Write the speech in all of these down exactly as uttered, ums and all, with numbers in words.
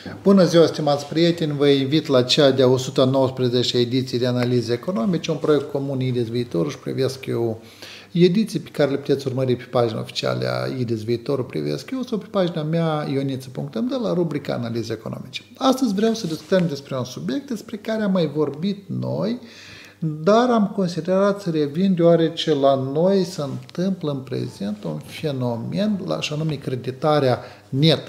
Bună ziua, stimați prieteni! Vă invit la cea de-a o sută nouăsprezecea ediție de analize economice, un proiect comun I D E S Viitorul și privesc eu ediții pe care le puteți urmări pe pagina oficială a I D E S Viitorul privesc eu sau pe pagina mea ioniță punct m d la rubrica analize economice. Astăzi vreau să discutăm despre un subiect despre care am mai vorbit noi, dar am considerat să revin deoarece la noi se întâmplă în prezent un fenomen, și anume creditarea netă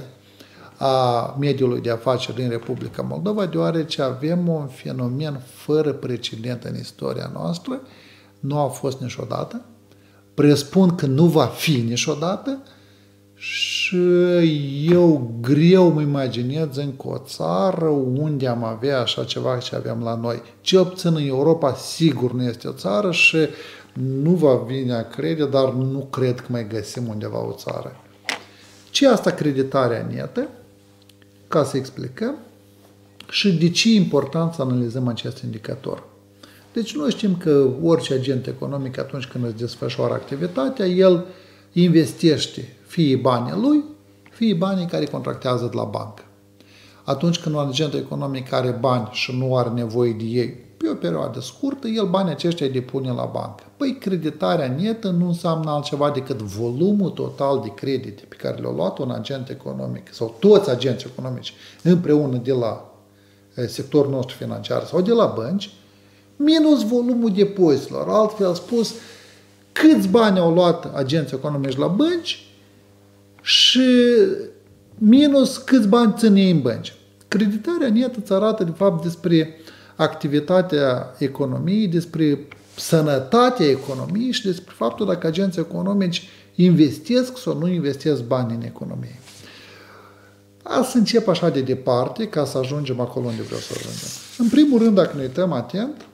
a mediului de afaceri din Republica Moldova, deoarece avem un fenomen fără precedent în istoria noastră, nu a fost niciodată, presupun că nu va fi niciodată și eu greu mă imaginez încă o țară unde am avea așa ceva ce avem la noi. Ce obțin în Europa sigur nu este o țară și nu va vine a crede, dar nu cred că mai găsim undeva o țară. Ce asta creditarea netă? Ca să explicăm și de ce e important să analizăm acest indicator. Deci noi știm că orice agent economic atunci când își desfășoară activitatea, el investește fie banii lui, fie banii care contractează de la bancă. Atunci când un agent economic are bani și nu are nevoie de ei pe o perioadă scurtă, el banii aceștia îi depune la bancă. Păi creditarea netă nu înseamnă altceva decât volumul total de credite pe care le-a luat un agent economic sau toți agenții economici împreună de la sectorul nostru financiar sau de la bănci, minus volumul depozitelor. Altfel spus, câți bani au luat agenții economici la bănci și minus câți bani țin ei în bănci. Creditarea netă îți arată, de fapt, despre activitatea economiei, despre sănătatea economiei și despre faptul dacă agenții economici investesc sau nu investesc bani în economie. Asta să încep așa de departe ca să ajungem acolo unde vreau să ajungem. În primul rând, dacă ne uităm atent,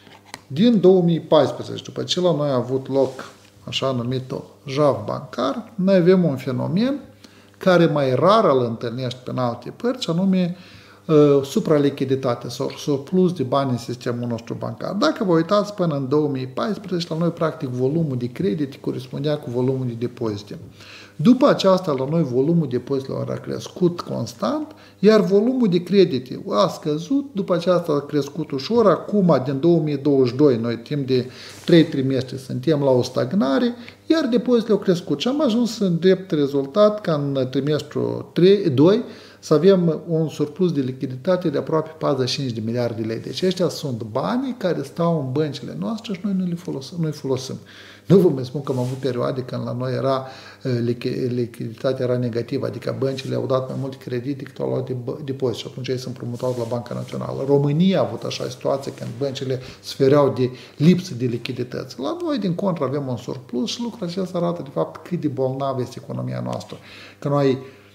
din două mii paisprezece, după ce la noi a avut loc așa numitul jaf bancar, noi avem un fenomen care mai rar îl întâlnești pe în alte părți, anume uh, supralichiditate sau surplus de bani în sistemul nostru bancar. Dacă vă uitați până în două mii paisprezece, la noi practic volumul de credit corespundea cu volumul de depozite. După aceasta, la noi volumul depozitelor a crescut constant, iar volumul de credite a scăzut, după aceasta a crescut ușor, acum din două mii douăzeci și doi, noi timp de trei trimestre suntem la o stagnare, iar depozitele au crescut și am ajuns în drept rezultat ca în trimestrul doi să avem un surplus de lichiditate de aproape patruzeci și cinci de miliarde de lei. Deci ăștia sunt banii care stau în băncile noastre și noi nu le folosim. Nu folosim. Nu vă mai spun că am avut perioade când la noi era lichiditatea era negativă, adică băncile au dat mai multe credite decât au luat depozit și atunci ei sunt promutați la Banca Națională. România a avut așa situație când băncile sufereau de lipsă de lichidități. La noi, din contră, avem un surplus și lucrul acesta arată, de fapt, cât de bolnavă este economia noastră. Că noi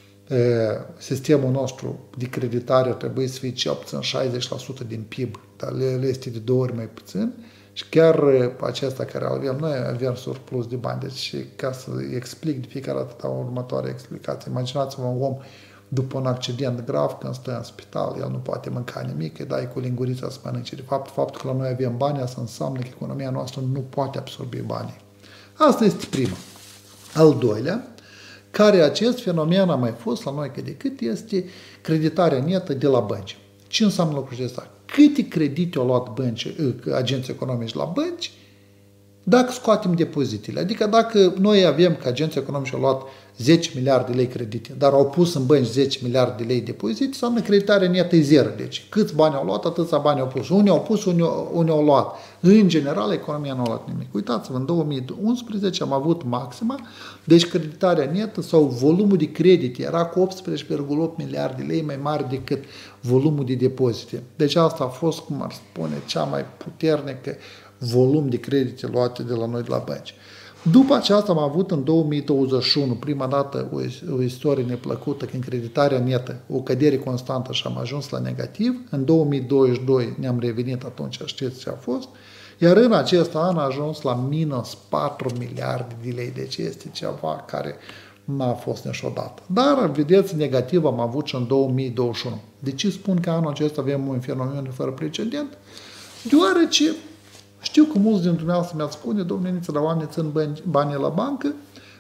sistemul nostru de creditare ar trebui să fie cel puțin șaizeci la sută din P I B, dar le este de două ori mai puțin și chiar acesta care avem, noi avem surplus de bani. Deci, ca să explic de fiecare dată următoarea explicație, imaginați-vă un om după un accident grav, când stă în spital, el nu poate mânca nimic, îi dai cu lingurița să mănânce. De fapt, faptul că la noi avem bani, asta înseamnă că economia noastră nu poate absorbi banii. Asta este prima. Al doilea, care acest fenomen a mai fost la noi cât de cât, este creditarea netă de la bănci. Ce înseamnă lucrul acesta? Câte credite au luat bănci, agenții economici la bănci dacă scoatem depozitele? Adică dacă noi avem că agenții economici au luat zece miliarde de lei credite, dar au pus în bănci zece miliarde de lei depozite, înseamnă creditarea netă e zero. Deci câți bani au luat, atâția bani au pus. Unii au pus, unii, unii au luat. În general, economia nu a luat nimic. Uitați-vă, în două mii unsprezece am avut maxima, deci creditarea netă sau volumul de credite era cu optsprezece virgulă opt miliarde de lei mai mare decât volumul de depozite. Deci asta a fost, cum ar spune, cea mai puternică volum de credite luate de la noi de la bănci. După aceasta am avut în două mii douăzeci și unu, prima dată, o, o istorie neplăcută, când creditarea netă, o cădere constantă și am ajuns la negativ. În două mii douăzeci și doi ne-am revenit atunci, știți ce a fost. Iar în acest an a ajuns la minus patru miliarde de lei. Deci este ceva care n-a fost niciodată. Dar, vedeți, negativ am avut și în două mii douăzeci și unu. De ce spun că anul acesta avem un fenomen fără precedent? Deoarece știu că mulți dintre dumneavoastră mi-ați spune, domnule Niță, dar oamenii țin banii la bancă,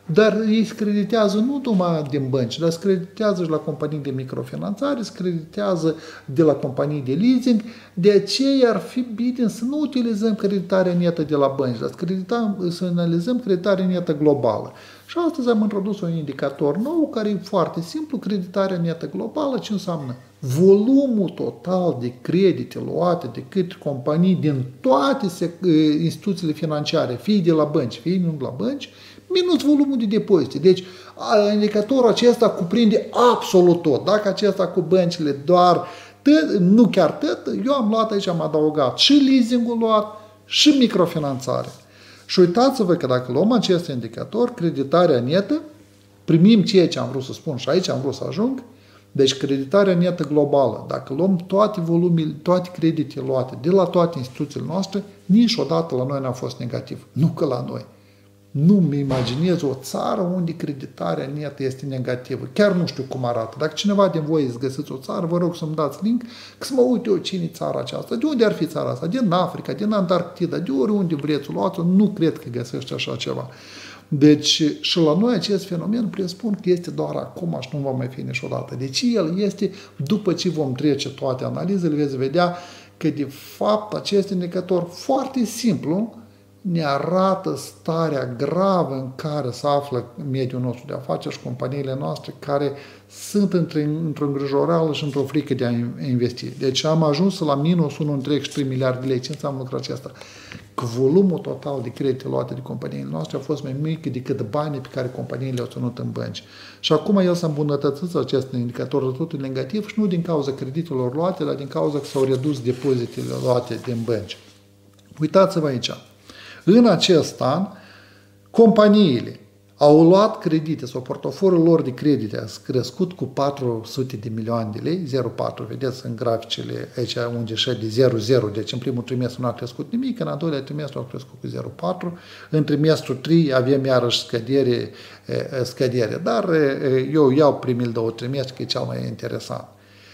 Dar ei se creditează nu numai din bănci, dar se creditează și la companii de microfinanțare, se creditează de la companii de leasing. De aceea ar fi bine să nu utilizăm creditarea netă de la bănci, dar să, credităm, să analizăm creditarea netă globală. Și astăzi am introdus un indicator nou care e foarte simplu, creditarea netă globală. Ce înseamnă? Volumul total de credite luate de către companii din toate instituțiile financiare, fie de la bănci, fie nu de la bănci, minus volumul de depozite. Deci, indicatorul acesta cuprinde absolut tot. Dacă acesta cu băncile doar, tot, nu chiar tot, eu am luat aici, am adăugat și leasing-ul luat și microfinanțare. Și uitați-vă că dacă luăm acest indicator, creditarea netă, primim ceea ce am vrut să spun și aici am vrut să ajung, deci creditarea netă globală, dacă luăm toate volumele, toate creditele luate de la toate instituțiile noastre, niciodată la noi n-a fost negativ. Nu că la noi. Nu-mi imaginez o țară unde creditarea netă este negativă. Chiar nu știu cum arată. Dacă cineva din voi îți găsiți o țară, vă rog să-mi dați link, că să mă uit eu cine e țara aceasta. De unde ar fi țara asta? Din Africa, din Antarctida, de oriunde vreți luați-o, nu cred că găsește așa ceva. Deci, și la noi acest fenomen presupun că este doar acum și nu va mai fi niciodată. Deci el este, după ce vom trece toate analizele, veți vedea că de fapt acest indicator foarte simplu ne arată starea gravă în care se află mediul nostru de afaceri și companiile noastre care sunt într-o îngrijorare și într-o frică de a investi. Deci am ajuns la minus unu virgulă trei miliarde de lei. Ce înseamnă lucrul acesta? Că volumul total de credite luate de companiile noastre a fost mai mic decât banii pe care companiile le-au ținut în bănci. Și acum el s-a îmbunătățit acest indicator totul negativ și nu din cauza creditelor luate, dar din cauza că s-au redus depozitele luate din bănci. Uitați-vă aici. În acest an, companiile au luat credite sau portofoliul lor de credite a crescut cu patru sute de milioane de lei, zero virgulă patru, vedeți în graficele aici unde și de zero virgulă zero, deci în primul trimestru nu a crescut nimic, în al doilea trimestru a crescut cu zero virgulă patru, în trimestrul trei avem iarăși scădere, scădere, dar eu iau primul două trimestri, că e cel mai interesant.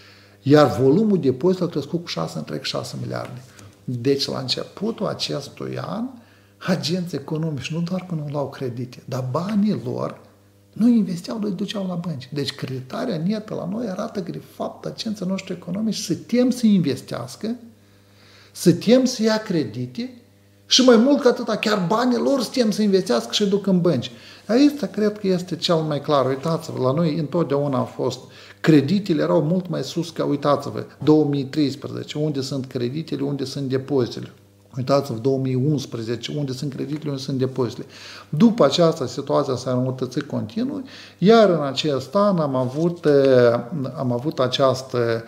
Iar volumul de depozit a crescut cu șase virgulă șase miliarde. Deci la începutul acestui an, agenții economici nu doar că nu luau credite, dar banii lor nu investeau, îi duceau la bănci. Deci creditarea netă la noi arată că de fapt agenții noștri economici se tem să investească, se tem să ia credite și mai mult ca atâta, chiar banii lor se tem să investească și duc în bănci. Aici cred că este cel mai clar. Uitați-vă, la noi întotdeauna a fost creditele erau mult mai sus ca, uitați-vă, două mii treisprezece, unde sunt creditele, unde sunt depozitele. Uitați-vă, două mii unsprezece, unde sunt creditele, unde sunt depozitele. După aceasta, situația s-a înrăutățit continuu, iar în acest an am avut, am avut această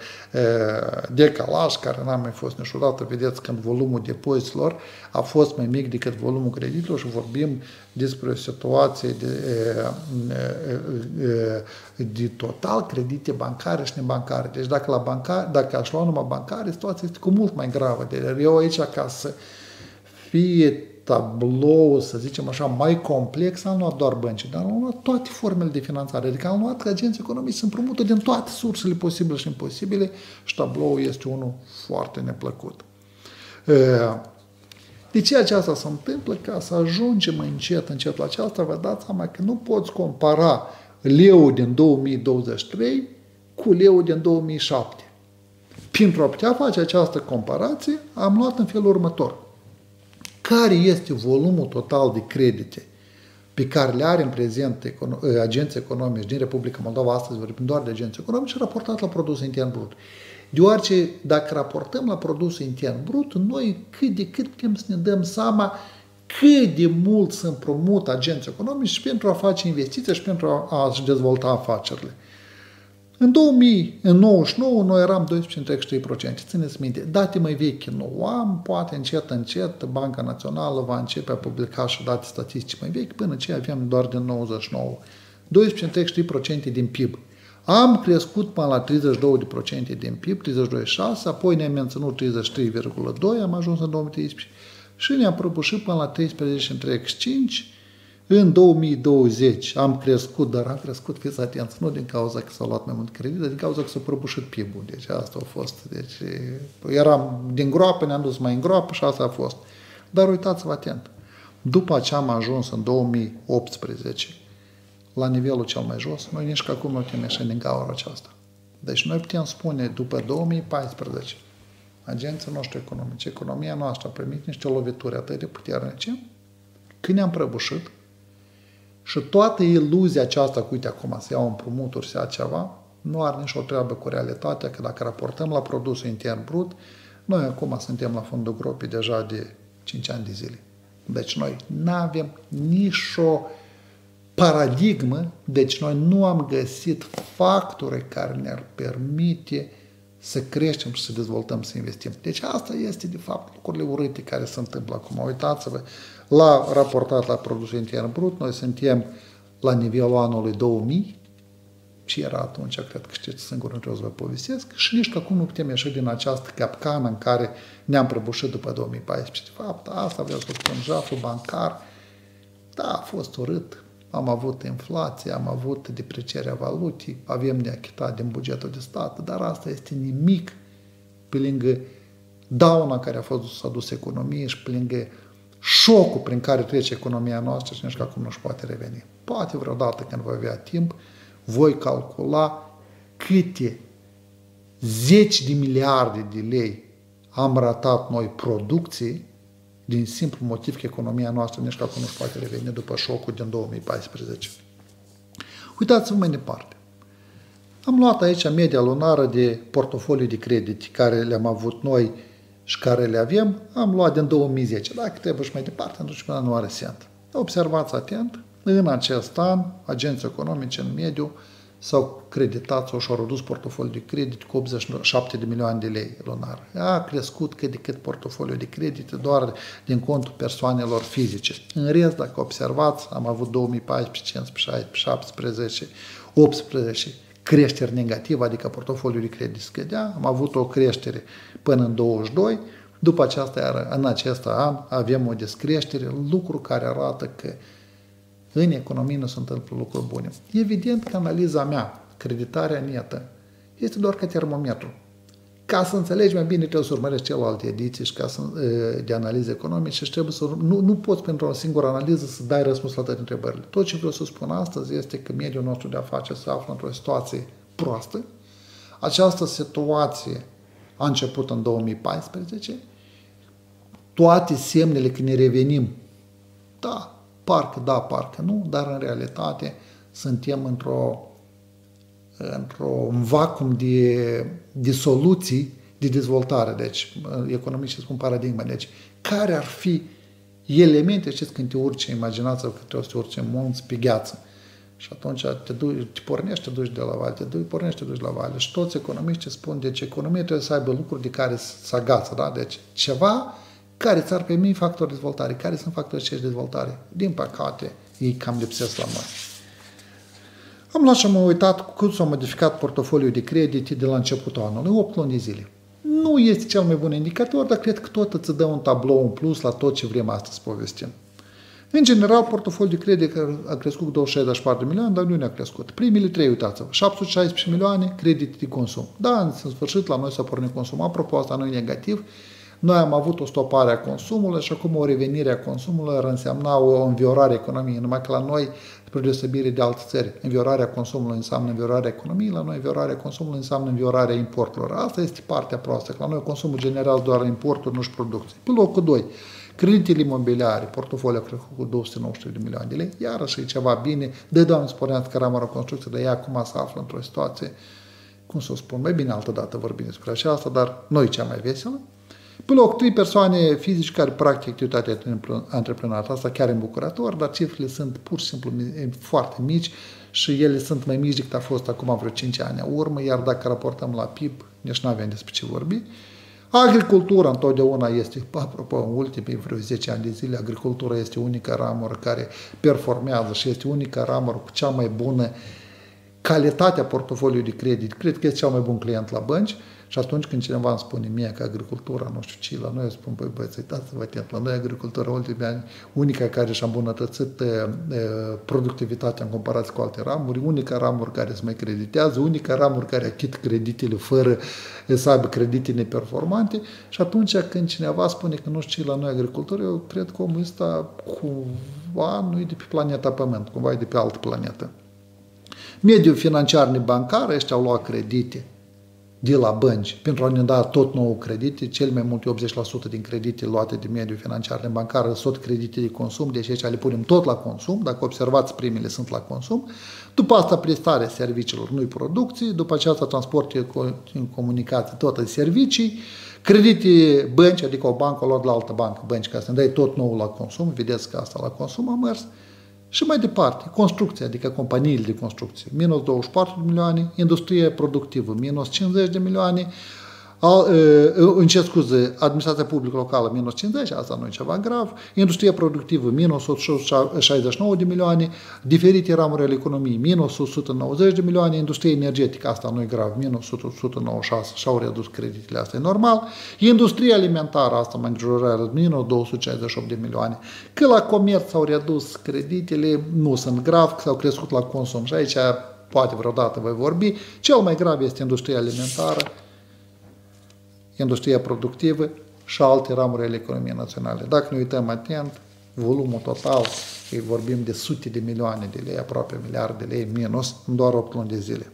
decalaj, care n-a mai fost niciodată. Vedeți, când volumul depozitelor a fost mai mic decât volumul creditelor și vorbim despre o situație de, de total credite bancare și nebancare. Deci dacă, la bancar, dacă aș lua numai bancare, situația este cu mult mai gravă. Deci eu aici, ca să fie tablou, să zicem așa, mai complex, am luat doar bănci, dar am luat toate formele de finanțare. Adică am luat că agenții economici se împrumută din toate sursele posibile și imposibile și tabloul este unul foarte neplăcut. De ce aceasta se întâmplă? Ca să ajungem încet, încet la aceasta, vă dați seama că nu poți compara leul din două mii douăzeci și trei cu leul din două mii șapte. Pentru a putea face această comparație, am luat în felul următor. Care este volumul total de credite pe care le are în prezent agenții economici din Republica Moldova, astăzi vorbim doar de agenții economici, raportat la produsul intern brut. Deoarece dacă raportăm la produsul intern brut, noi cât de cât putem să ne dăm seama cât de mult se împrumută agenții economici pentru a face investiții și pentru a-și dezvolta afacerile. În două mii nouăzeci și nouă noi eram doisprezece virgulă trei la sută. Țineți minte, date mai vechi nu am, poate încet, încet Banca Națională va începe a publica și date statistici mai vechi, până ce avem doar din nouăzeci și nouă. doisprezece virgulă trei la sută din P I B. Am crescut până la treizeci și doi la sută din P I B, treizeci și doi virgulă șase, apoi ne-am menținut treizeci și trei virgulă doi, am ajuns în două mii treisprezece și ne-am prăbușit până la treisprezece virgulă treizeci și cinci. În două mii douăzeci am crescut, dar am crescut, fiți atenți, nu din cauza că s-au luat mai mult credit, dar din cauza că s-a prăbușit P I B-ul. Deci asta a fost. Deci eram din groapă, ne-am dus mai în groapă și asta a fost. Dar uitați-vă atent. După ce am ajuns în două mii optsprezece la nivelul cel mai jos, noi nici că acum nu putem ieși din gaura aceasta. Deci noi putem spune, după două mii paisprezece, agenții noștri economici, economia noastră a primit niște lovituri atât de puternice, când ne-am prăbușit și toată iluzia aceasta, cu uite acum să iau împrumuturi, să ia ceva, nu are nici o treabă cu realitatea, că dacă raportăm la produsul intern brut, noi acum suntem la fundul gropii deja de cinci ani de zile. Deci noi nu avem nici o paradigmă, deci noi nu am găsit factori care ne-ar permite să creștem și să dezvoltăm, să investim. Deci asta este, de fapt, lucrurile urâte care se întâmplă acum. Uitați-vă, la raportat la produsul intern brut, noi suntem la nivelul anului două mii, și era atunci, cred că știți singur, nu trebuie să vă povestesc, și nici că acum nu putem ieși din această capcană în care ne-am prăbușit după două mii paisprezece. De fapt, asta vreau să spun, jaful bancar, da, a fost urât. Am avut inflație, am avut deprecierea valutei, avem de achitat din bugetul de stat, dar asta este nimic pe lângă dauna care a fost adus economiei și pe lângă șocul prin care trece economia noastră și nici că acum nu-și poate reveni. Poate vreodată când voi avea timp, voi calcula câte zeci de miliarde de lei am ratat noi producții din simplu motiv că economia noastră nici că acum nu-și poate reveni după șocul din două mii paisprezece. Uitați-vă mai departe. Am luat aici media lunară de portofoliu de credit care le-am avut noi și care le avem, am luat din două mii zece. Dacă trebuie și mai departe, atunci până nu are recent. Observați atent, în acest an, agenții economice în mediu s-au creditat sau și-au redus portofoliul de credit cu optzeci și șapte de milioane de lei lunar. A crescut cât de cât portofoliul de credit doar din contul persoanelor fizice. În rest, dacă observați, am avut două mii paisprezece, cincisprezece, șaisprezece, șaptesprezece, optsprezece creșteri negative, adică portofoliul de credit scădea, am avut o creștere până în douăzeci și doi, după aceasta, iar în acest an avem o descreștere, lucru care arată că în economie nu se întâmplă lucruri bune. Evident că analiza mea, creditarea netă, este doar ca termometru. Ca să înțelegi mai bine, trebuie să urmărești celelalte ediții și ca să, de analize economice și trebuie să nu, nu poți pentru o singură analiză să dai răspuns la toate întrebările. Tot ce vreau să spun astăzi este că mediul nostru de afaceri se află într-o situație proastă. Această situație a început în două mii paisprezece. Toate semnele că ne revenim, da, parcă da, parcă nu, dar în realitate suntem într-o într-un vacuum de, de soluții de dezvoltare. Deci, economiștii spun paradigma. Deci, care ar fi elemente, știți, când te urci, imaginați-vă că trebuie să te urci în munți pe gheață. Și atunci te, duci, te pornești, te duci de la vale, te duci, pornești, te duci la vale. Și toți economiștii spun, deci economia trebuie să aibă lucruri de care să agață, da? Deci, ceva care ți-ar permite factori de dezvoltare. Care sunt factorii de dezvoltare? Din păcate, ei cam lipsesc la noi. Am luat și am uitat cât s-a modificat portofoliul de credit de la începutul anului, opt luni de zile. Nu este cel mai bun indicator, dar cred că tot îți dă un tablou în plus la tot ce vrem astăzi să povestim. În general, portofoliul de credit a crescut cu două sute șaizeci și patru de milioane, dar nu ne-a crescut. Primele trei, uitați-vă, șapte sute șaisprezece milioane credit de consum. Da, în sfârșit, la noi s-a pornit consum. Apropo, asta nu e negativ. Noi am avut o stopare a consumului și acum o revenire a consumului ar însemna o înviorare a economiei, numai că la noi, spre deosebire de alte țări, înviorarea consumului înseamnă înviorarea economiei, la noi înviorarea consumului înseamnă înviorarea importurilor. Asta este partea proastă, că la noi consumul general doar importuri, nu și producție. Pe locul doi, creditele imobiliare, portofoliul a crescut cu două sute nouăzeci și trei de milioane de lei, iarăși e ceva bine, de Doamne spuneați că ramura construcție, dar ea acum se află într-o situație, cum să o spun, mai bine altă dată vorbim despre aceasta, dar noi cea mai veselă. Pe loc, trei persoane fizice care practică activitatea antreprenorială. Asta chiar îmbucurător, dar cifrele sunt pur și simplu foarte mici și ele sunt mai mici decât a fost acum vreo cinci ani în urmă, iar dacă raportăm la P I B, nici nu avem despre ce vorbi. Agricultura întotdeauna este, apropo, în ultimii vreo zece ani de zile, agricultura este unica ramură care performează și este unica ramură cu cea mai bună calitatea portofoliului de credit. Cred că este cel mai bun client la bănci. Și atunci când cineva îmi spune mie că agricultura, nu știu ce, la noi eu spun, băi, băieți, uitați-vă atent, la noi agricultura ultimii ani, unica care și-a îmbunătățit e, e, productivitatea în comparație cu alte ramuri, unica ramură care se mai creditează, unica ramură care achit creditele fără să aibă credite neperformante și atunci când cineva spune că nu știu ce, la noi agricultura, eu cred că omul ăsta cumva nu e de pe planeta Pământ, cumva e de pe altă planetă. Mediul financiar nebancar, ăștia au luat credite de la bănci pentru a ne da tot nou credite, cel mai multe optzeci la sută din credite luate de mediul financiar nebancar sunt credite de consum, deci aici le punem tot la consum, dacă observați primele sunt la consum, după asta prestarea serviciilor, nu-i producție, după aceasta transport în comunicații, tot în servicii, credite bănci, adică o bancă a luat la altă bancă bănci ca să ne dai tot nou la consum, vedeți că asta la consum a mers. Și mai departe, construcția, adică companiile de construcție, minus douăzeci și patru de milioane, industrie productivă, minus cincizeci de milioane, al, în ce scuze, administrația publică locală, minus cincizeci, asta nu e ceva grav, industria productivă, minus o sută șaizeci și nouă de milioane, diferite ramuri ale economiei, minus o sută nouăzeci de milioane, industria energetică, asta nu e grav, minus o sută nouăzeci și șase, și-au redus creditele, asta e normal, industria alimentară, asta mă îngrijorează, minus două sute șaizeci și opt de milioane, că la comerț s-au redus creditele, nu sunt grav, că s-au crescut la consum și aici poate vreodată voi vorbi, cel mai grav este industria alimentară, industria productivă și alte ramuri ale economiei naționale. Dacă ne uităm atent, volumul total, îi vorbim de sute de milioane de lei, aproape miliarde de lei, minus, în doar opt luni de zile.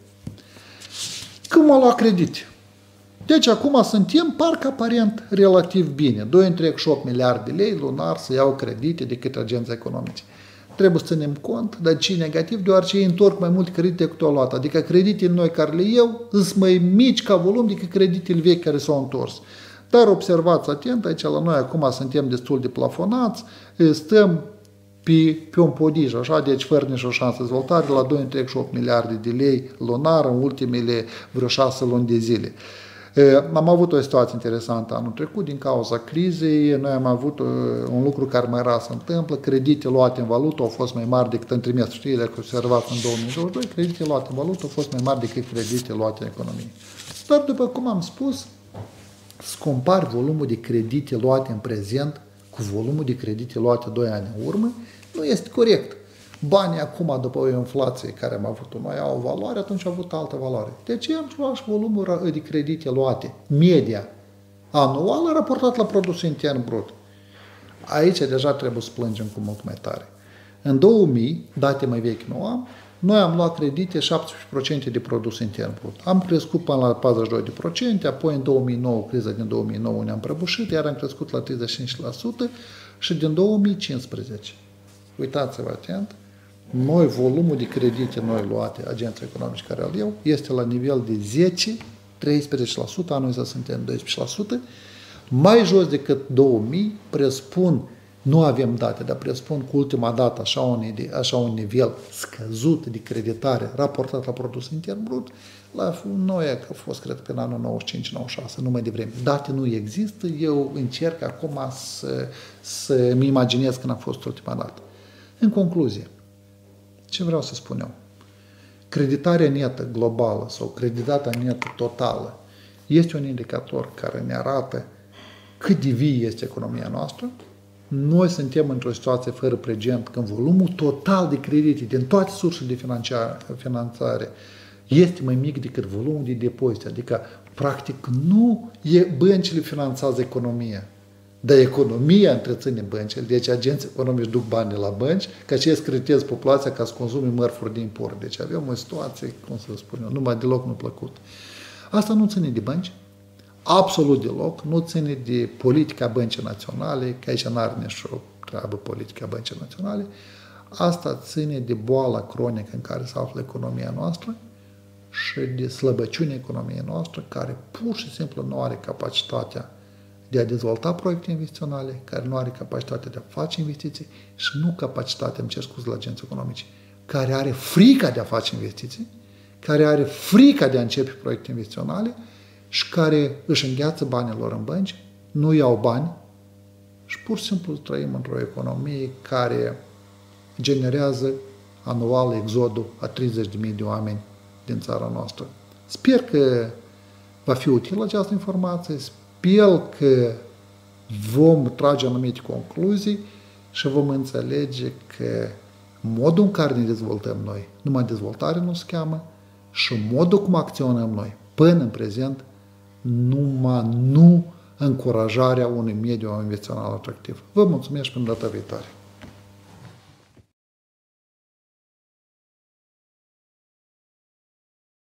Cum au luat credite? Deci acum suntem parcă aparent relativ bine. doi virgulă opt miliarde de lei lunar să iau credite de către agenții economici. Trebuie să ținem cont, dar ce negativ, deoarece ei întorc mai multe credite decât au luat. Adică creditele noi care le iau sunt mai mici ca volum decât creditele vechi care s-au întors. Dar observați atent, aici la noi acum suntem destul de plafonați, stăm pe, pe un podij, așa, deci fără nicio șansă de dezvoltare, la doi virgulă opt miliarde de lei lunar în ultimele vreo șase luni de zile. Am avut o situație interesantă anul trecut din cauza crizei, noi am avut un lucru care mai rar se întâmplă, credite luate în valută au fost mai mari decât în trimestru, știi, dacă observați în două mii douăzeci și doi, credite luate în valută au fost mai mari decât credite luate în economie. Dar după cum am spus, să compari volumul de credite luate în prezent cu volumul de credite luate doi ani în urmă, nu este corect. Banii acum, după o inflație care am avut-o noi, au o valoare, atunci au avut altă valoare. De ce am luat și volumul de credite luate, media anuală, raportat la produsul intern brut? Aici deja trebuie să plângem cu mult mai tare. În două mii, date mai vechi nu am, noi am luat credite șaptesprezece la sută de produs intern brut. Am crescut până la patruzeci și doi la sută, apoi în două mii nouă, criza din două mii nouă ne-am prăbușit, iar am crescut la treizeci și cinci la sută și din două mii cincisprezece. Uitați-vă atent, noi, volumul de credite noi luate, agenții economici care îl iau, este la nivel de zece la treisprezece la sută, anul ăsta suntem doisprezece la sută, mai jos decât două mii, presupun, nu avem date, dar presupun cu ultima dată așa un, așa un nivel scăzut de creditare raportat la produsul intern brut, la noi că a fost, cred, pe în anul nouăzeci și cinci nouăzeci și șase, nu mai devreme. Date nu există, eu încerc acum să, să-mi imaginez când a fost ultima dată. În concluzie, ce vreau să spun eu? Creditarea netă globală sau creditarea netă totală este un indicator care ne arată cât de vie este economia noastră. Noi suntem într-o situație fără precedent când volumul total de credite din toate sursele de finanțare este mai mic decât volumul de depozite. Adică, practic, nu e, băncile finanțează economia, dar economia întreține băncile, deci agenții economici duc bani la bănci, ca ce screditez populația ca să consume mărfuri de import. Deci avem o situație, cum să spun eu, numai deloc nu plăcut. Asta nu ține de bănci, absolut deloc, nu ține de politica băncii naționale, că aici n-are nicio treabă politica băncii naționale, asta ține de boala cronică în care se află economia noastră și de slăbăciunea economiei noastre, care pur și simplu nu are capacitatea de a dezvolta proiecte investiționale, care nu are capacitatea de a face investiții și nu capacitatea, îmi cer scuze la agenții economici, care are frica de a face investiții, care are frica de a începe proiecte investiționale și care își îngheață banilor în bănci, nu iau bani și pur și simplu trăim într-o economie care generează anual exodul a treizeci de mii de oameni din țara noastră. Sper că va fi utilă această informație, sper că vom trage anumite concluzii și vom înțelege că modul în care ne dezvoltăm noi, numai dezvoltare nu se cheamă, și modul cum acționăm noi până în prezent, numai nu încurajarea unui mediu investițional atractiv. Vă mulțumesc și până data viitoare.